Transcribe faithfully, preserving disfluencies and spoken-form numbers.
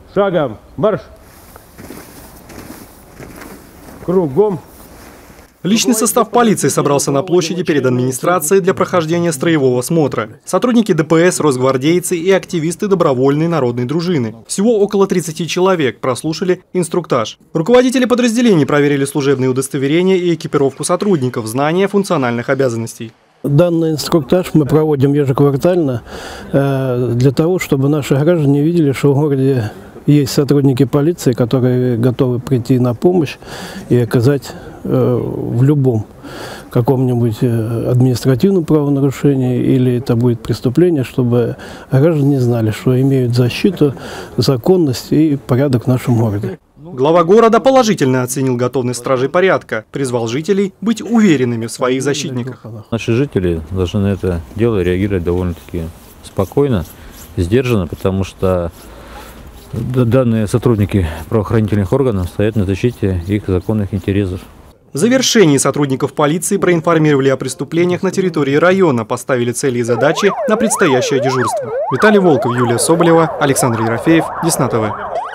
Шагом марш! Кругом! Личный состав полиции собрался на площади перед администрацией для прохождения строевого смотра. Сотрудники ДПС, росгвардейцы и активисты добровольной народной дружины. Всего около тридцати человек прослушали инструктаж. Руководители подразделений проверили служебные удостоверения и экипировку сотрудников, знания функциональных обязанностей. Данный инструктаж мы проводим ежеквартально для того, чтобы наши граждане видели, что в городе есть сотрудники полиции, которые готовы прийти на помощь и оказать в любом каком-нибудь административном правонарушении или это будет преступление, чтобы граждане знали, что имеют защиту, законность и порядок в нашем городе. Глава города положительно оценил готовность стражей порядка, призвал жителей быть уверенными в своих защитниках. Наши жители должны на это дело реагировать довольно-таки спокойно, сдержанно, потому что данные сотрудники правоохранительных органов стоят на защите их законных интересов. В завершении сотрудников полиции проинформировали о преступлениях на территории района, поставили цели и задачи на предстоящее дежурство. Виталий Волков, Юлия Соболева, Александр Ерофеев, Десна ТВ.